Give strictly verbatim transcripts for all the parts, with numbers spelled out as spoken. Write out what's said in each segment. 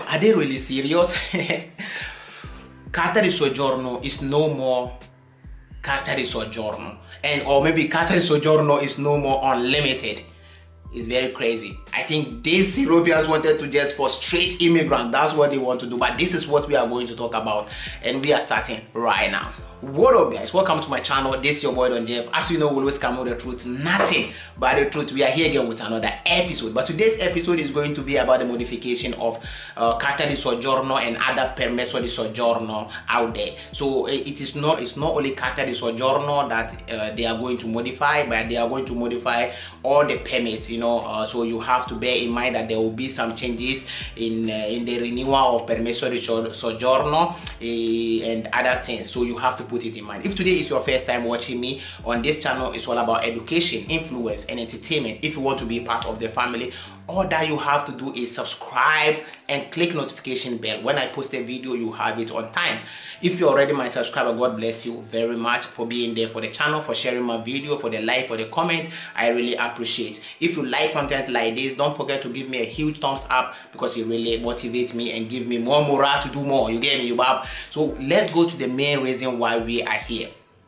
Are they really serious? Carta di Soggiorno is no more Carta di Soggiorno, and or maybe Carta di Soggiorno is no more unlimited. It's very crazy. I think these Europeans wanted to just frustrate immigrants. That's what they want to do. But this is what we are going to talk about, and we are starting right now. What up, guys? Welcome to my channel. This is your boy Don Jeff. As you know, we always come with the truth, nothing but the truth. We are here again with another episode. But today's episode is going to be about the modification of uh, Carta di Soggiorno and other Permesso di Soggiorno out there. So it is not it's not only Carta di Soggiorno that uh, they are going to modify, but they are going to modify all the permits. You know, uh, so you have to bear in mind that there will be some changes in uh, in the renewal of Permesso di Soggiorno uh, and other things. So you have to put it in mind. If today is your first time watching me on this channel, it's all about education, influence, and entertainment. If you want to be part of the family, all that you have to do is subscribe and click notification bell. When I post a video, you have it on time. If you're already my subscriber, God bless you very much for being there for the channel, for sharing my video, for the like, for the comment. I really appreciate. If you like content like this, don't forget to give me a huge thumbs up, because it really motivates me and give me more morale to do more. You get me, you Bob? So let's go to the main reason why we are here.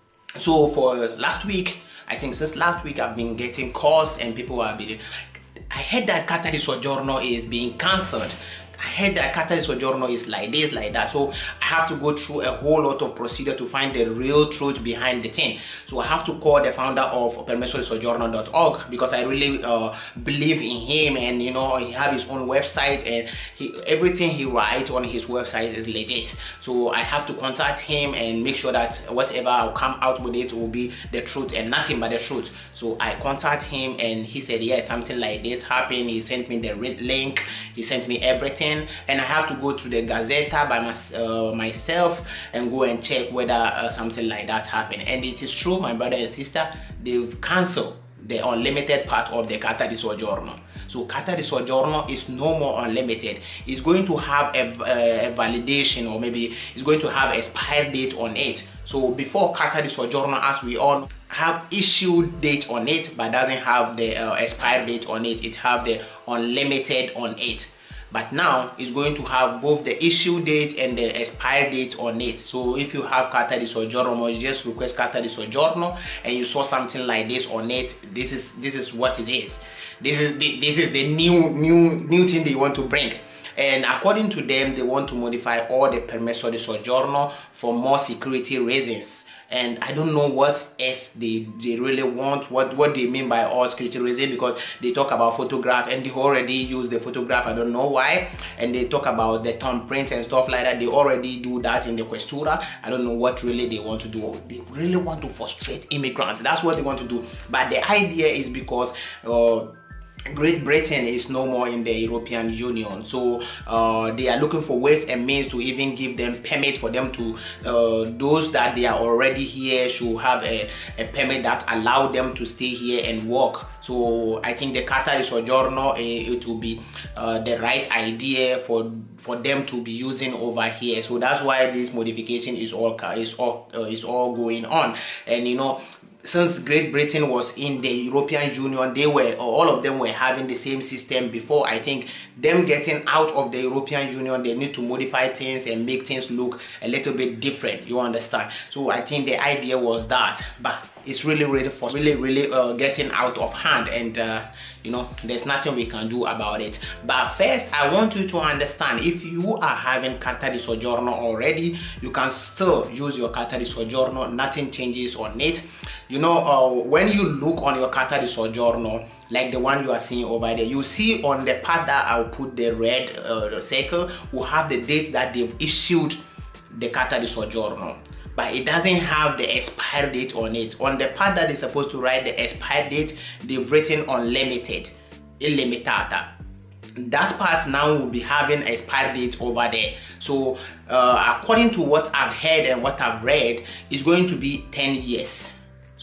So for last week, I think since last week, I've been getting calls and people have been, I heard that Carta di Soggiorno is being cancelled. I heard that Carta di Soggiorno is like this, like that. So I have to go through a whole lot of procedure to find the real truth behind the thing. So I have to call the founder of Permesso di Soggiorno dot org, because I really uh, believe in him, and you know, he has his own website, and he, everything he writes on his website is legit. So I have to contact him and make sure that whatever I'll come out with it will be the truth and nothing but the truth. So I contact him, and he said, yeah, something like this happened. He sent me the link, he sent me everything. And I have to go to the Gazzetta by my, uh, myself and go and check whether uh, something like that happened. And it is true, my brother and sister, they've cancelled the unlimited part of the Carta di Soggiorno. So Carta di Soggiorno is no more unlimited. It's going to have a, a, a validation, or maybe it's going to have an expired date on it. So before, Carta di Soggiorno, as we all know, have issued date on it, but doesn't have the uh, expired date on it. It have the unlimited on it. But now it's going to have both the issue date and the expire date on it. So if you have Carta di Soggiorno, you just request Carta di Soggiorno, and you saw something like this on it, this is this is what it is. This is the, this is the new new new thing they want to bring. And according to them, they want to modify all the Permesso di Soggiorno for more security reasons. And I don't know what else they, they really want, what, what they mean by all security reasons, because they talk about photograph, and they already use the photograph. I don't know why. And they talk about the thumbprint and stuff like that. They already do that in the Questura. I don't know what really they want to do. They really want to frustrate immigrants. That's what they want to do. But the idea is because uh, Great Britain is no more in the European Union, so uh, they are looking for ways and means to even give them permit for them to, uh, those that they are already here should have a, a permit that allow them to stay here and work. So I think the Carta di Soggiorno, uh, it will be uh, the right idea for for them to be using over here. So that's why this modification is all is all uh, is all going on. And you know, since Great Britain was in the European Union, they were, all of them were having the same system before. I think them getting out of the European Union, they need to modify things and make things look a little bit different, you understand? So I think the idea was that, but it's really really for really really uh, getting out of hand, and uh, you know, there's nothing we can do about it. But first, I want you to understand, if you are having Carta di Soggiorno already, you can still use your Carta di Soggiorno. Nothing changes on it. You know, uh, when you look on your Carta di Soggiorno, like the one you are seeing over there, you see on the part that I'll put the red uh, circle, will have the date that they've issued the Carta di Soggiorno. But it doesn't have the expire date on it. On the part that is supposed to write the expire date, they've written unlimited, illimitata. That part now will be having expire date over there. So uh, according to what I've heard and what I've read, it's going to be ten years.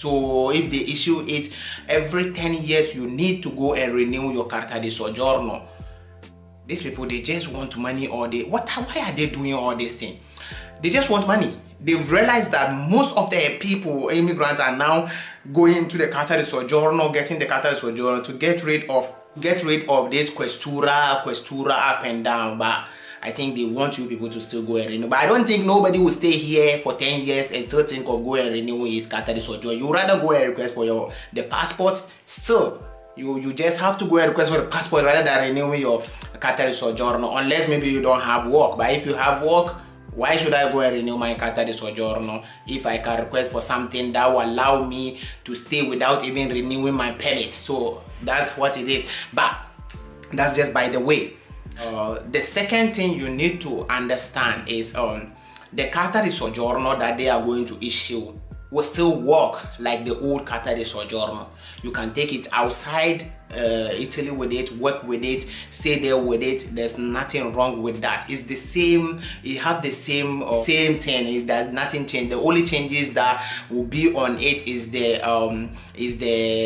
So if they issue it every ten years, you need to go and renew your Carta di Soggiorno. These people, they just want money all day. What? Why are they doing all this thing? They just want money. They've realized that most of the people, immigrants, are now going to the Carta di Soggiorno, getting the Carta di Soggiorno to get rid of get rid of this Questura, Questura up and down. But I think they want you people to still go and renew. But I don't think nobody will stay here for ten years and still think of going and renewing his Qatar sojourn. You rather go and request for your the passport. Still, you you just have to go and request for the passport rather than renewing your Qatar sojourn, unless maybe you don't have work. But if you have work, why should I go and renew my Qatar sojourn if I can request for something that will allow me to stay without even renewing my permit? So that's what it is. But that's just by the way. Uh, the second thing you need to understand is um, the Qatar sojourn that they are going to issue will still work like the old Qatar sojourn. You can take it outside uh, Italy with it, work with it, stay there with it. There's nothing wrong with that. It's the same. You have the same uh, same thing. It does nothing change. The only changes that will be on it is the um is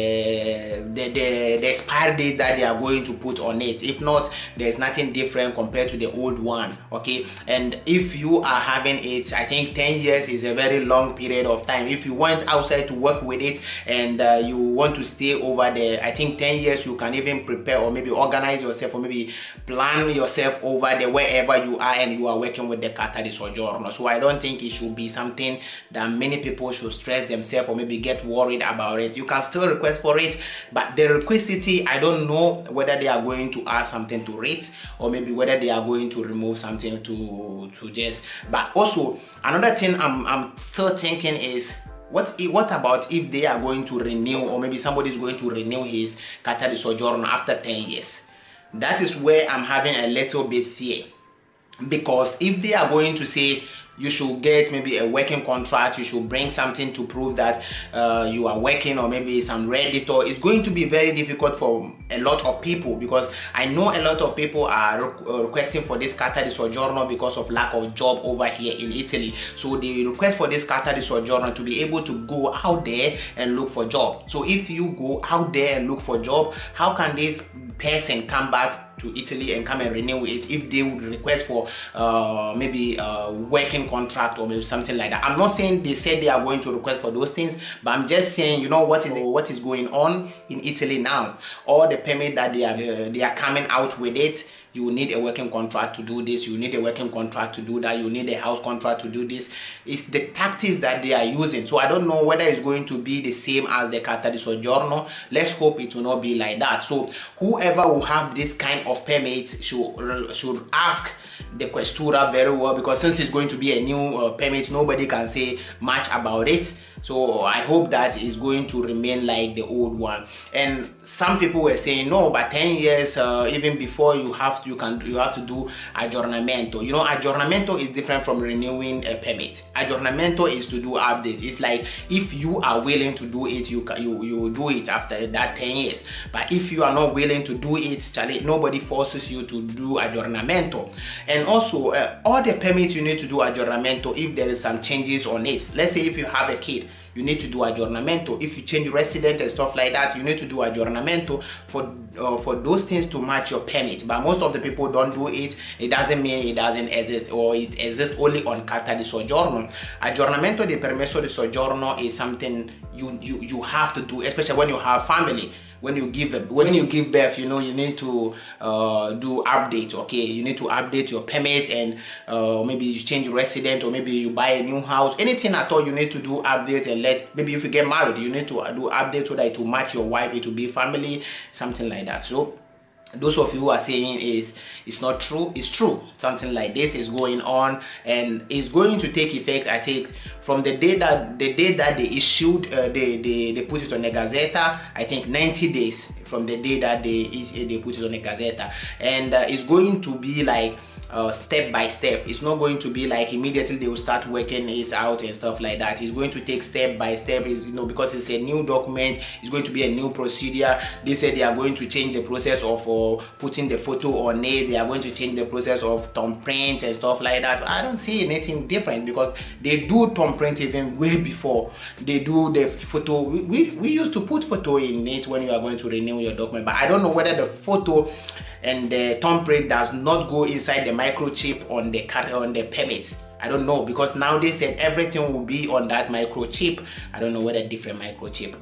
the the the, the expiry date that they are going to put on it. If not, there's nothing different compared to the old one. Okay, and if you are having it, I think ten years is a very long period of time. If you went outside to work with it and uh, you want to stay over there, I think ten years you can even prepare or maybe organize yourself or maybe plan yourself over there wherever you are and you are working with the Qatar sojourn. So I don't think it should be something that many people should stress themselves or maybe get worried about it. You can still request for it, but the requisity, I don't know whether they are going to add something to it or maybe whether they are going to remove something to to just. But also another thing I'm, I'm still thinking is, What, what about if they are going to renew, or maybe somebody is going to renew his Qatar sojourn after ten years? That is where I'm having a little bit fear. Because if they are going to say you should get maybe a working contract, you should bring something to prove that uh, you are working, or maybe some Redditor, it's going to be very difficult for a lot of people, because I know a lot of people are re requesting for this Qatar sojourn because of lack of job over here in Italy. So they request for this Qatar sojourn to be able to go out there and look for job. So if you go out there and look for job, how can this person come back to Italy and come and renew it if they would request for uh, maybe a working contract or maybe something like that? I'm not saying they said they are going to request for those things, but I'm just saying, you know, what is what is going on in Italy now? All the permit that they are uh, they are coming out with it. You need a working contract to do this. You need a working contract to do that. You need a house contract to do this. It's the tactics that they are using. So I don't know whether it's going to be the same as the Qatar sojourn. Let's hope it will not be like that. So whoever will have this kind of permit should should ask the Questura very well, because since it's going to be a new uh, permit, nobody can say much about it. So I hope that is going to remain like the old one. And some people were saying no, but ten years, uh, even before you have to, you can you have to do aggiornamento. You know, aggiornamento is different from renewing a permit. Aggiornamento is to do update. It's like if you are willing to do it, you can you you do it after that ten years. But if you are not willing to do it, Charlie, nobody forces you to do aggiornamento. And also, uh, all the permits you need to do aggiornamento if there is some changes on it. Let's say if you have a kid, you need to do aggiornamento. If you change resident and stuff like that, you need to do aggiornamento for uh, for those things to match your permit. But most of the people don't do it. It doesn't mean it doesn't exist, or it exists only on Qatar di soggiorno. Aggiornamento di permesso di soggiorno is something you you you have to do, especially when you have family. When you give a, when you give birth, you know, you need to uh, do update. Okay, you need to update your permit, and uh, maybe you change resident, or maybe you buy a new house. Anything at all, you need to do update and let. Maybe if you get married, you need to do update so that it will match your wife, it will be family, something like that. So those of you who are saying is it's not true, it's true. Something like this is going on, and it's going to take effect, I think, from the day that the day that they issued uh, they, they they put it on the Gazzetta. I think ninety days from the day that they they put it on the Gazzetta, and uh, it's going to be like Uh, step by step. It's not going to be like immediately they will start working it out and stuff like that. It's going to take step by step, is you know, because it's a new document, it's going to be a new procedure. They said they are going to change the process of uh, putting the photo on it. They are going to change the process of thumbprint and stuff like that. I don't see anything different, because they do thumbprint even way before they do the photo. We, we, we used to put photo in it when you are going to renew your document, but I don't know whether the photo and the thumbprint does not go inside the microchip on the card on the permit. I don't know, because now they said everything will be on that microchip. I don't know whether different microchip though.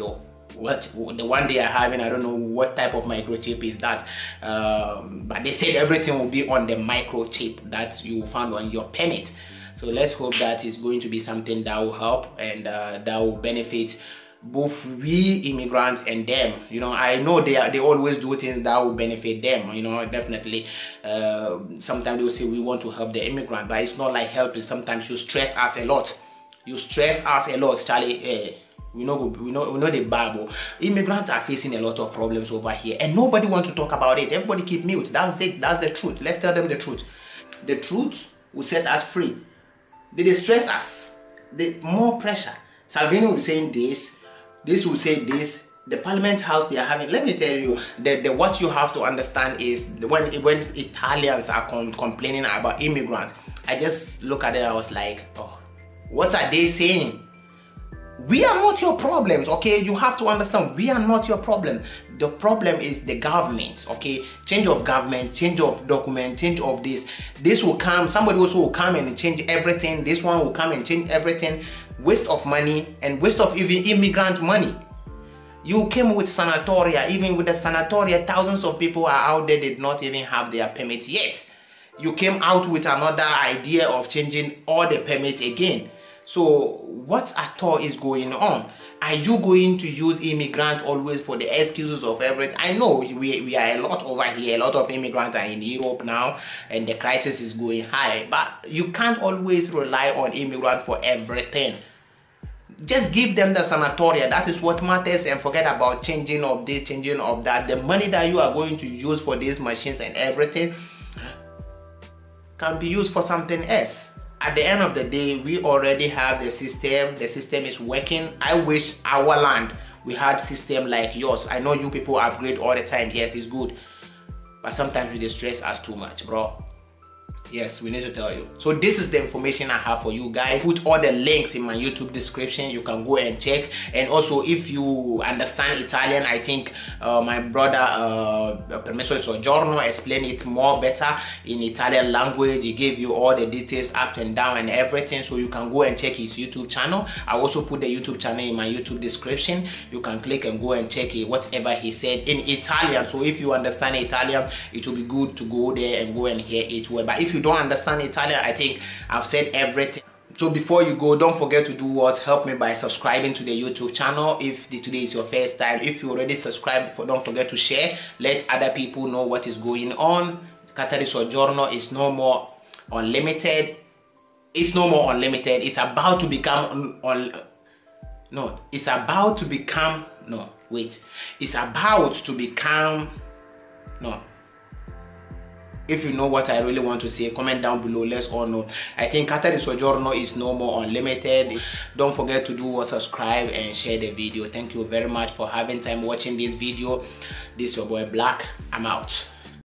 what the one they are having. I don't know what type of microchip is that, um, but they said everything will be on the microchip that you found on your permit. So let's hope that is going to be something that will help and uh, that will benefit both we immigrants and them. You know, I know they are, they always do things that will benefit them. You know, definitely. Uh, sometimes they will say we want to help the immigrant, but it's not like helping. Sometimes you stress us a lot. You stress us a lot, Charlie. Eh, we know, we know, we know the Bible. Immigrants are facing a lot of problems over here, and nobody wants to talk about it. Everybody keep mute. That's it. That's the truth. Let's tell them the truth. The truth will set us free. They distress us. The more pressure. Salvini will be saying this. This will say this. The Parliament House they are having. Let me tell you, the, the what you have to understand is when when Italians are com complaining about immigrants, I just look at it. I was like, oh, what are they saying? We are not your problems, okay? You have to understand, we are not your problem. The problem is the government, okay? Change of government, change of document, change of this. This will come, somebody also will come and change everything. This one will come and change everything. Waste of money and waste of even immigrant money. You came with sanatoria, even with the sanatoria, thousands of people are out there, they did not even have their permits yet. You came out with another idea of changing all the permits again. So what at all is going on? Are you going to use immigrants always for the excuses of everything? I know we, we are a lot over here, a lot of immigrants are in Europe now and the crisis is going high, but you can't always rely on immigrants for everything. Just give them the sanatoria, that is what matters, and forget about changing of this, changing of that. The money that you are going to use for these machines and everything can be used for something else. At the end of the day, we already have the system. The system is working. I wish our land, we had system like yours. I know you people upgrade all the time. Yes, it's good. But sometimes we distress us too much, bro. Yes, we need to tell you. So this is the information I have for you guys. Put all the links in my YouTube description. You can go and check. And also, if you understand Italian, I think uh, my brother uh, Permesso Soggiorno explained it more better in Italian language. He gave you all the details up and down and everything. So you can go and check his YouTube channel. I also put the YouTube channel in my YouTube description. You can click and go and check it, whatever he said in Italian. So if you understand Italian, it will be good to go there and go and hear it well. But if you don't understand Italian, I think I've said everything. So before you go, don't forget to do what? Help me by subscribing to the YouTube channel if the, today is your first time. If you already subscribed, don't forget to share. Let other people know what is going on. Carta di Soggiorno is no more unlimited. It's no more unlimited. It's about to become un, no. It's about to become no. Wait. It's about to become no. If you know what I really want to say, comment down below. Let's all know. I think Carta di Soggiorno is no more unlimited. Don't forget to do what, subscribe and share the video. Thank you very much for having time watching this video. This is your boy Black. I'm out.